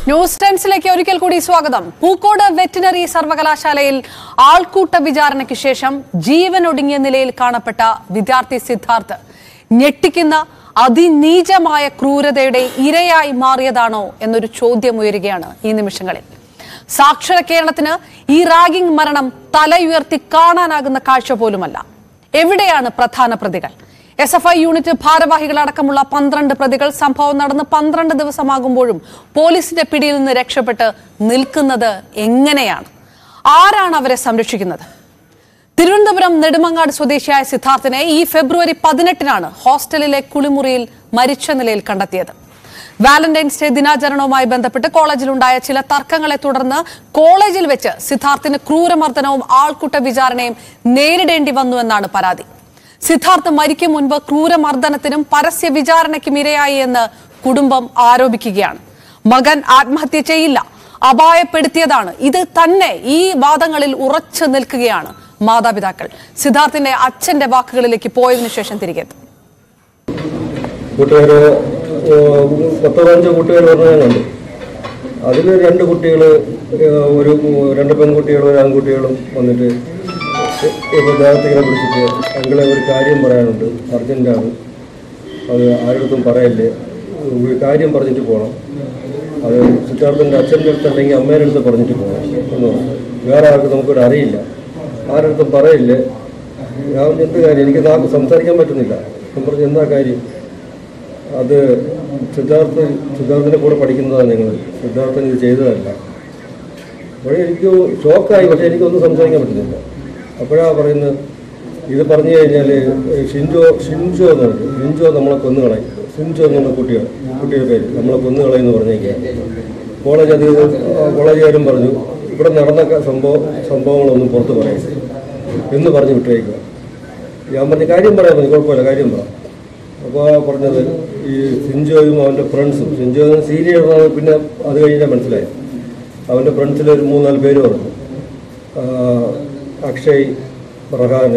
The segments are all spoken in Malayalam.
ന്യൂസ് ടൈംസിലേക്ക് ഒരിക്കൽ കൂടി സ്വാഗതം. പൂക്കോട് വെറ്റിനറി സർവകലാശാലയിൽ ആൾക്കൂട്ട വിചാരണയ്ക്ക് ശേഷം ജീവനൊടുങ്ങിയ നിലയിൽ കാണപ്പെട്ട വിദ്യാർത്ഥി സിദ്ധാർത്ഥ് ഞെട്ടിക്കുന്ന അതിനീചമായ ക്രൂരതയുടെ ഇരയായി മാറിയതാണോ എന്നൊരു ചോദ്യം ഉയരുകയാണ് ഈ നിമിഷങ്ങളിൽ. സാക്ഷര കേരളത്തിന് ഈ റാഗിംഗ് മരണം തലയുയർത്തി കാണാനാകുന്ന കാഴ്ച പോലുമല്ല. എവിടെയാണ് പ്രധാന പ്രതികൾ? SFI യൂണിറ്റ് ഭാരവാഹികളടക്കമുള്ള 12 പ്രതികൾ സംഭവം നടന്ന് 12 ദിവസമാകുമ്പോഴും പോലീസിന്റെ പിടിയിൽ നിന്ന് രക്ഷപ്പെട്ട് നിൽക്കുന്നത് എങ്ങനെയാണ്? ആരാണ് അവരെ സംരക്ഷിക്കുന്നത്? തിരുവനന്തപുരം നെടുമങ്ങാട് സ്വദേശിയായ സിദ്ധാർത്ഥിനെ ഈ ഫെബ്രുവരി 18-നാണ് ഹോസ്റ്റലിലെ കുളിമുറിയിൽ മരിച്ച നിലയിൽ കണ്ടെത്തിയത്. വാലന്റൈൻസ് ഡേ ദിനാചരണവുമായി ബന്ധപ്പെട്ട് കോളേജിലുണ്ടായ ചില തർക്കങ്ങളെ തുടർന്ന് കോളേജിൽ വെച്ച് സിദ്ധാർത്ഥിന് ക്രൂരമർദ്ദനവും ആൾക്കൂട്ട വിചാരണയും നേരിടേണ്ടി വന്നുവെന്നാണ് പരാതി. സിദ്ധാർത്ഥ് മരിക്കും മുൻപ് ക്രൂരമർദ്ദനത്തിനും പരസ്യ വിചാരണയ്ക്കും ഇരയായി എന്ന് കുടുംബം ആരോപിക്കുകയാണ്. മകൻ ആത്മഹത്യ ചെയ്യില്ല, അപായപ്പെടുത്തിയതാണ്, ഇത് തന്നെ ഈ വാദങ്ങളിൽ ഉറച്ചു നിൽക്കുകയാണ് മാതാപിതാക്കൾ. സിദ്ധാർത്ഥിന്റെ അച്ഛന്റെ വാക്കുകളിലേക്ക് പോയതിനു ശേഷം തിരികെ എത്തും. 15 കൂട്ടുകാർ പറഞ്ഞുണ്ട്. അതിൽ 2 കുട്ടികൾ, 2 പെൺകുട്ടികളും 1 ആൺകുട്ടികളും വന്നിട്ട് ഇദ്ദേഹത്തിനെ വിളിച്ചിട്ട് അങ്ങളെ ഒരു കാര്യം പറയാനുണ്ട്, അർജൻറ്റാണ്, അത് ആരുടെ പറയല്ലേ, ഒരു കാര്യം പറഞ്ഞിട്ട് പോകണം, അത് സിദ്ധാർത്ഥൻ്റെ അച്ഛൻ്റെ അടുത്ത് അല്ലെങ്കിൽ അമ്മേൻ്റെ അടുത്ത് പറഞ്ഞിട്ട് പോകണം എന്ന് പറഞ്ഞു. വേറെ ആർക്കും നമുക്കിവിടെ അറിയില്ല, ആരുടെ അടുത്തും പറയില്ലേ. ഞാൻ എന്ത് കാര്യം, എനിക്ക് സംസാരിക്കാൻ പറ്റുന്നില്ല. ഞാൻ പറഞ്ഞു എന്താ കാര്യം? അത് സിദ്ധാർത്ഥിൻ്റെ കൂടെ പഠിക്കുന്നതാണ് നിങ്ങൾ, സിദ്ധാർത്ഥൻ ഇത് ചെയ്തതല്ല. അപ്പോൾ എനിക്ക് ഷോക്കായി, പക്ഷേ എനിക്കൊന്നും സംസാരിക്കാൻ പറ്റുന്നില്ല. അപ്പോഴാണ് പറയുന്നത്, ഇത് പറഞ്ഞു കഴിഞ്ഞാൽ ഷിൻജോ എന്ന് പറഞ്ഞു, ഷിൻജോ നമ്മളെ കൊന്നുകളയും, ഷിൻജോ എന്നുള്ള കുട്ടിയുടെ പേര് നമ്മളെ കൊന്നുകളയെന്ന് പറഞ്ഞേക്കുക. കോളേജുകാരും പറഞ്ഞു ഇവിടെ നടന്ന സംഭവങ്ങളൊന്നും പുറത്ത് പറയരുത് എന്ന് പറഞ്ഞ് വിട്ടേക്കുക. ഞാൻ പറഞ്ഞു കാര്യം പറയാൻ പറഞ്ഞു, കുഴപ്പമില്ല കാര്യം പറ. അപ്പോൾ പറഞ്ഞത് ഈ ഷിൻജോയും അവൻ്റെ ഫ്രണ്ട്സും, ഷിൻജോ സീനിയറാണ്, പിന്നെ അത് കഴിഞ്ഞാൽ മനസ്സിലായി. അവൻ്റെ ഫ്രണ്ട്സിൽ ഒരു 3-4 പേര് പറഞ്ഞു, അക്ഷയ്, റഹാന്,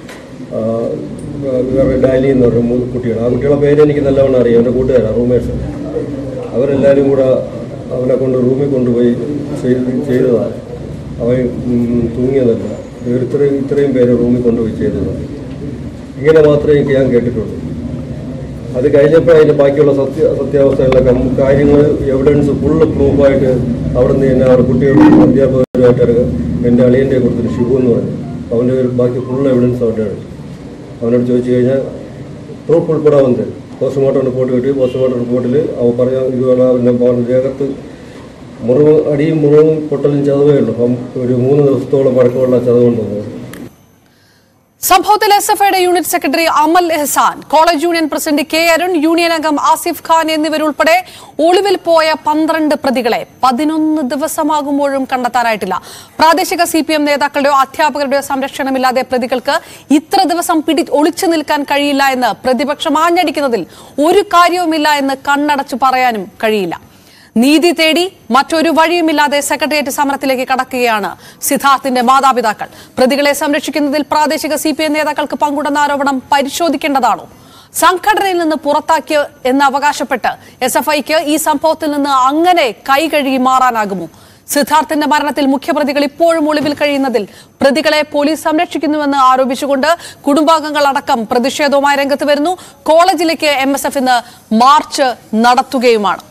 വേറെ ഡാലി എന്ന് പറഞ്ഞ 3 കുട്ടികൾ. ആ കുട്ടികളുടെ പേര് എനിക്ക് നല്ലവണ്ണം അറിയാം, എൻ്റെ കൂട്ടുകാരാണ്, റൂമേഴ്സ്. അവരെല്ലാവരും കൂടെ അവനെ കൊണ്ട് റൂമിൽ കൊണ്ടുപോയി ചെയ്തതാണ്. അവൻ തൂങ്ങിയതല്ല, ഇത്രയും പേര് റൂമിൽ കൊണ്ടുപോയി ചെയ്തതാണ്. ഇങ്ങനെ മാത്രമേ എനിക്ക് ഞാൻ കേട്ടിട്ടുള്ളൂ. അത് കഴിഞ്ഞപ്പോൾ അതിൻ്റെ ബാക്കിയുള്ള സത്യാവസ്ഥയുള്ള കാര്യങ്ങൾ, എവിഡൻസ് ഫുള്ള് പ്രൂഫായിട്ട് അവിടെ നിന്ന് തന്നെ അവർ കുട്ടികളും അധ്യാപകരുമായിട്ട് എൻ്റെ അളിയൻ്റെ കൊടുത്തൊരു ഷിബു എന്ന് പറഞ്ഞു, അവൻ്റെ ബാക്കി ഫുൾ എവിഡൻസ് അവൻ്റെ ഉണ്ട്. അവനോട് ചോദിച്ചു കഴിഞ്ഞാൽ പ്രൂഫ് ഉൾപ്പെടെ വന്നത് പോസ്റ്റ്മോർട്ടം റിപ്പോർട്ട് കിട്ടി. പോസ്റ്റ്മോർട്ടം റിപ്പോർട്ടിൽ അവൻ പറഞ്ഞ ഇതുപോലെ അവൻ്റെ ദേഹത്ത് അടിയും മുറിവും പൊട്ടലും ചതവേ ഉള്ളൂ. അപ്പം ഒരു 3 ദിവസത്തോളം പഴക്കമുള്ള ചതവുണ്ടെന്ന് പറഞ്ഞു. സംഭവത്തിൽ SFIയുടെ unit secretary Amal Ehsan, college union president K Arun, union അംഗം ആസിഫ് ഖാൻ എന്നിവരുൾപ്പെടെ ഒളിവിൽ പോയ 12 പ്രതികളെ 11 ദിവസമാകുമ്പോഴും കണ്ടെത്താനായിട്ടില്ല. പ്രാദേശിക CPM നേതാക്കളുടെയോ അധ്യാപകരുടെയോ സംരക്ഷണമില്ലാതെ പ്രതികൾക്ക് ഇത്ര ദിവസം ഒളിച്ചു നിൽക്കാൻ കഴിയില്ല എന്ന് പ്രതിപക്ഷം ആഞ്ഞടിക്കുന്നതിൽ ഒരു കാര്യവുമില്ല എന്ന് കണ്ണടച്ചു പറയാനും കഴിയില്ല. നീതി തേടി മറ്റൊരു വഴിയുമില്ലാതെ സെക്രട്ടേറിയറ്റ് സമരത്തിലേക്ക് കടക്കുകയാണ് സിദ്ധാർത്ഥിന്റെ മാതാപിതാക്കൾ. പ്രതികളെ സംരക്ഷിക്കുന്നതിൽ പ്രാദേശിക CPM നേതാക്കൾക്ക് പങ്കുണ്ടെന്ന ആരോപണം പരിശോധിക്കേണ്ടതാണോ? സംഘടനയിൽ നിന്ന് പുറത്താക്കിയ എന്ന് അവകാശപ്പെട്ട് SFIക്ക് ഈ സംഭവത്തിൽ നിന്ന് അങ്ങനെ കൈകഴുകി മാറാനാകുമോ? സിദ്ധാർത്ഥിന്റെ മരണത്തിൽ മുഖ്യപ്രതികൾ ഇപ്പോഴും ഒളിവിൽ കഴിയുന്നതിൽ പ്രതികളെ പോലീസ് സംരക്ഷിക്കുന്നുവെന്ന് ആരോപിച്ചുകൊണ്ട് കുടുംബാംഗങ്ങൾ അടക്കം പ്രതിഷേധവുമായി രംഗത്ത് വരുന്നു. കോളേജിലേക്ക് MSF ഇന്ന് മാർച്ച് നടത്തുകയുമാണ്.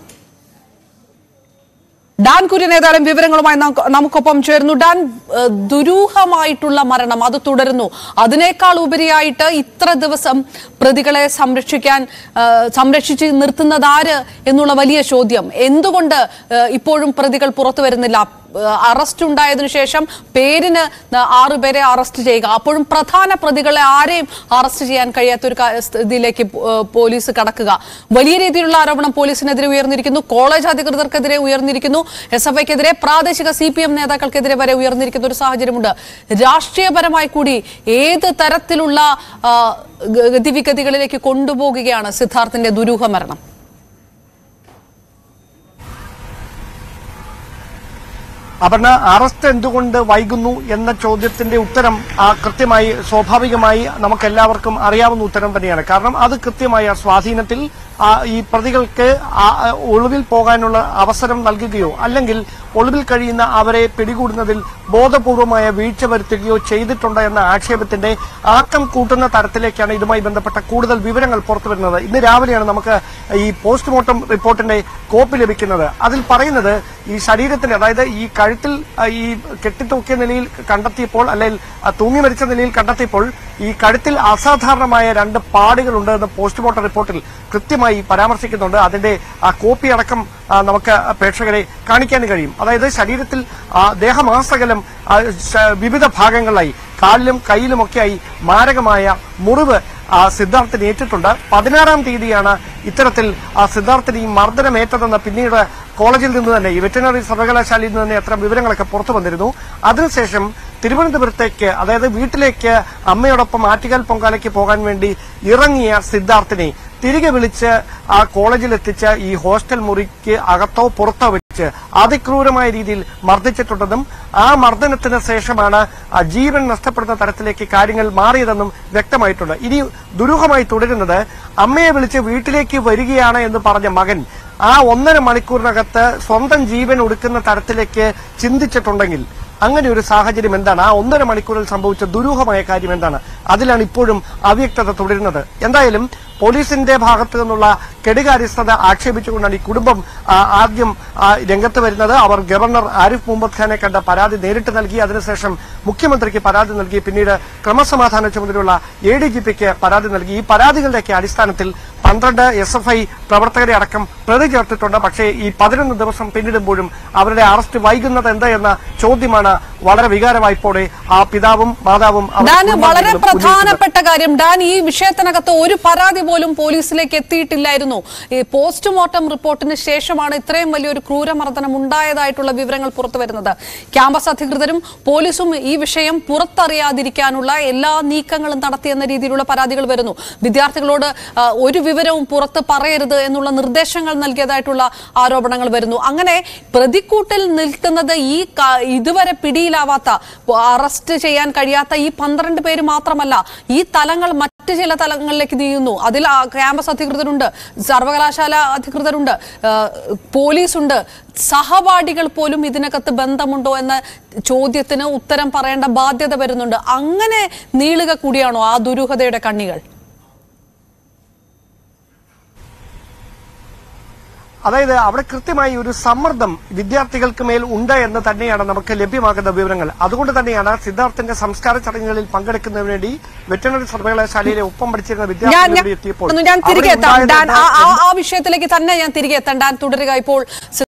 ഡാൻ കുര്യൻ ഏതായാലും വിവരങ്ങളുമായി നമുക്കൊപ്പം ചേരുന്നു. ഡാൻ, ദുരൂഹമായിട്ടുള്ള മരണം അത് തുടരുന്നു. അതിനേക്കാൾ ഉപരിയായിട്ട് ഇത്ര ദിവസം പ്രതികളെ സംരക്ഷിച്ച് നിർത്തുന്നതാര് എന്നുള്ള വലിയ ചോദ്യം. എന്തുകൊണ്ട് ഇപ്പോഴും പ്രതികൾ പുറത്തു വരുന്നില്ല? അറസ്റ്റ് ഉണ്ടായതിനു ശേഷം പേരിന് 6 പേരെ അറസ്റ്റ് ചെയ്യുക, അപ്പോഴും പ്രധാന പ്രതികളെ ആരെയും അറസ്റ്റ് ചെയ്യാൻ കഴിയാത്തൊരു സ്ഥിതിയിലേക്ക് പോലീസ് കടക്കുക. വലിയ രീതിയിലുള്ള ആരോപണം പോലീസിനെതിരെ ഉയർന്നിരിക്കുന്നു, കോളേജ് അധികൃതർക്കെതിരെ ഉയർന്നിരിക്കുന്നു, SFIക്കെതിരെ, പ്രാദേശിക CPM നേതാക്കൾക്കെതിരെ വരെ ഉയർന്നിരിക്കുന്ന ഒരു സാഹചര്യമുണ്ട്. രാഷ്ട്രീയപരമായി കൂടി ഏത് തരത്തിലുള്ള ഗതിവിഗതികളിലേക്ക് കൊണ്ടുപോകുകയാണ് സിദ്ധാർത്ഥിന്റെ ദുരൂഹ മരണം? അപർണ, അറസ്റ്റ് എന്തുകൊണ്ട് വൈകുന്നു എന്ന ചോദ്യത്തിന്റെ ഉത്തരം സ്വാഭാവികമായി നമുക്കെല്ലാവർക്കും അറിയാവുന്ന ഉത്തരം തന്നെയാണ്. കാരണം അത് കൃത്യമായ സ്വാധീനത്തിൽ ഈ പ്രതികൾക്ക് ഒളിവിൽ പോകാനുള്ള അവസരം നൽകുകയോ അല്ലെങ്കിൽ ഒളിവിൽ കഴിയുന്ന അവരെ പിടികൂടുന്നതിൽ ബോധപൂർവമായ വീഴ്ച വരുത്തുകയോ ചെയ്തിട്ടുണ്ട് എന്ന ആക്ഷേപത്തിന്റെ ആക്കം കൂട്ടുന്ന തരത്തിലേക്കാണ് ഇതുമായി ബന്ധപ്പെട്ട കൂടുതൽ വിവരങ്ങൾ പുറത്തുവരുന്നത്. ഇന്ന് രാവിലെയാണ് നമുക്ക് ഈ പോസ്റ്റ്മോർട്ടം റിപ്പോർട്ടിന്റെ കോപ്പി ലഭിക്കുന്നത്. അതിൽ പറയുന്നത് ഈ ശരീരത്തിന്റെ, അതായത് ഈ കഴുത്തിൽ ഈ കെട്ടിത്തൂക്കിയ നിലയിൽ കണ്ടെത്തിയപ്പോൾ, അല്ലെങ്കിൽ തൂങ്ങി മരിച്ച നിലയിൽ കണ്ടെത്തിയപ്പോൾ ഈ കഴുത്തിൽ അസാധാരണമായ 2 പാടുകളുണ്ട് എന്ന് പോസ്റ്റ്മോർട്ടം റിപ്പോർട്ടിൽ കൃത്യമായി പരാമർശിക്കുന്നുണ്ട്. അതിന്റെ ആ കോപ്പി അടക്കം നമുക്ക് പ്രേക്ഷകരെ കാണിക്കാൻ കഴിയും. അതായത് ശരീരത്തിൽ ദേഹമാസകലം വിവിധ ഭാഗങ്ങളിലായി കാലിലും കൈയിലുമൊക്കെയായി മാരകമായ മുറിവ് സിദ്ധാർത്ഥിന് ഏറ്റിട്ടുണ്ട്. 16-ാം തീയതിയാണ് ഇത്തരത്തിൽ സിദ്ധാർത്ഥിന് ഈ മർദ്ദനമേറ്റതെന്ന് പിന്നീട് കോളേജിൽ നിന്ന് തന്നെ, ഈ വെറ്ററിനറി സർവകലാശാലയിൽ നിന്ന് തന്നെ അത്തരം വിവരങ്ങളൊക്കെ പുറത്തു വന്നിരുന്നു. അതിനുശേഷം തിരുവനന്തപുരത്തേക്ക്, അതായത് വീട്ടിലേക്ക് അമ്മയോടൊപ്പം ആറ്റുകാൽ പൊങ്കാലയ്ക്ക് പോകാൻ വേണ്ടി ഇറങ്ങിയ സിദ്ധാർത്ഥിനെ തിരികെ വിളിച്ച് ആ കോളേജിലെത്തിച്ച് ഈ ഹോസ്റ്റൽ മുറിക്ക് അകത്തോ പുറത്തോ വെച്ച് അതിക്രൂരമായ രീതിയിൽ മർദ്ദിച്ചിട്ടുണ്ടെന്നും ആ മർദ്ദനത്തിന് ശേഷമാണ് ജീവൻ നഷ്ടപ്പെടുന്ന തരത്തിലേക്ക് കാര്യങ്ങൾ മാറിയതെന്നും വ്യക്തമായിട്ടുണ്ട്. ഇനി ദുരൂഹമായി തുടരുന്നത്, അമ്മയെ വിളിച്ച് വീട്ടിലേക്ക് വരികയാണ് എന്ന് പറഞ്ഞ മകൻ ആ 1.5 മണിക്കൂറിനകത്ത് സ്വന്തം ജീവൻ ഒടുക്കുന്ന തരത്തിലേക്ക് ചിന്തിച്ചിട്ടുണ്ടെങ്കിൽ അങ്ങനെ ഒരു സാഹചര്യം എന്താണ്? ആ 1.5 മണിക്കൂറിൽ സംഭവിച്ച ദുരൂഹമായ കാര്യം എന്താണ്? അതിലാണ് ഇപ്പോഴും അവ്യക്തത തുടരുന്നത്. എന്തായാലും പോലീസിന്റെ ഭാഗത്തു നിന്നുള്ള കെടുകാര്യസ്ഥത ആക്ഷേപിച്ചുകൊണ്ടാണ് ഈ കുടുംബം ആദ്യം രംഗത്ത് വരുന്നത്. അവർ ഗവർണർ ആരിഫ് മുഹമ്മദ് ഖാനെ കണ്ട പരാതി നേരിട്ട് നൽകി. അതിനുശേഷം മുഖ്യമന്ത്രിക്ക് പരാതി നൽകി. പിന്നീട് ക്രമസമാധാന ചുമതലയുള്ള ADGPക്ക് പരാതി നൽകി. ഈ പരാതികളുടെയൊക്കെ അടിസ്ഥാനത്തിൽ 12 SFI പ്രവർത്തകരെ അടക്കം പ്രതി ചേർത്തിട്ടുണ്ട്. പക്ഷേ ഈ 11 ദിവസം പിന്നിടുമ്പോഴും അവരുടെ അറസ്റ്റ് വൈകുന്നത് എന്താ എന്ന ചോദ്യമാണ് വളരെ വികാരമായിപ്പോടെ ആ പിതാവും മാതാവും. വളരെ പ്രധാനപ്പെട്ട കാര്യം ഡാൻ, ഈ വിഷയത്തിനകത്ത് ഒരു പരാതി പോലും പോലീസിലേക്ക് എത്തിയിട്ടില്ലായിരുന്നു. ഈ പോസ്റ്റ്മോർട്ടം റിപ്പോർട്ടിന് ശേഷമാണ് ഇത്രയും വലിയൊരു ക്രൂരമർദ്ദനം ഉണ്ടായതായിട്ടുള്ള വിവരങ്ങൾ പുറത്തുവരുന്നത്. ക്യാമ്പസ് അധികൃതരും പോലീസും ഈ വിഷയം പുറത്തറിയാതിരിക്കാനുള്ള എല്ലാ നീക്കങ്ങളും നടത്തിയെന്ന രീതിയിലുള്ള പരാതികൾ വരുന്നു. വിദ്യാർത്ഥികളോട് ഒരു വിവരവും പുറത്ത് പറയരുത് എന്നുള്ള നിർദ്ദേശങ്ങൾ നൽകിയതായിട്ടുള്ള ആരോപണങ്ങൾ വരുന്നു. അങ്ങനെ പ്രതിക്കൂട്ടിൽ നിൽക്കുന്നത് ഈ ഇതുവരെ പിടിയിലാവാത്ത, അറസ്റ്റ് ചെയ്യാൻ കഴിയാത്ത ഈ 12 പേര് മാത്രമല്ല, ഈ തലങ്ങൾ മറ്റ് ചില തലങ്ങളിലേക്ക് നീങ്ങുന്നു. അതിൽ ക്യാമ്പസ് അധികൃതരുണ്ട്, സർവകലാശാല അധികൃതരുണ്ട്, പോലീസുണ്ട്. സഹപാഠികൾ പോലും ഇതിനകത്ത് ബന്ധമുണ്ടോ എന്ന ചോദ്യത്തിന് ഉത്തരം പറയേണ്ട ബാധ്യത വരുന്നുണ്ട്. അങ്ങനെ നീളുക കൂടിയാണോ ആ ദുരൂഹതയുടെ കണ്ണികൾ? അതായത് അവിടെ കൃത്യമായി ഒരു സമ്മർദ്ദം വിദ്യാർത്ഥികൾക്ക് മേൽ ഉണ്ട് എന്ന് തന്നെയാണ് നമുക്ക് ലഭ്യമാകുന്ന വിവരങ്ങൾ. അതുകൊണ്ട് തന്നെയാണ് സിദ്ധാർത്ഥിന്റെ സംസ്കാര ചടങ്ങുകളിൽ പങ്കെടുക്കുന്നതിന് വേണ്ടി വെറ്ററിനറി സർവകലാശാലയിലെ ഒപ്പം പഠിച്ചിരുന്ന വിദ്യാർത്ഥികൾ എത്തിയപ്പോൾ ഞാൻ തിരികെ എത്താം. ആ വിഷയത്തിലേക്ക് തന്നെ ഞാൻ തിരികെ എത്താൻ. തുടരുക ഇപ്പോൾ.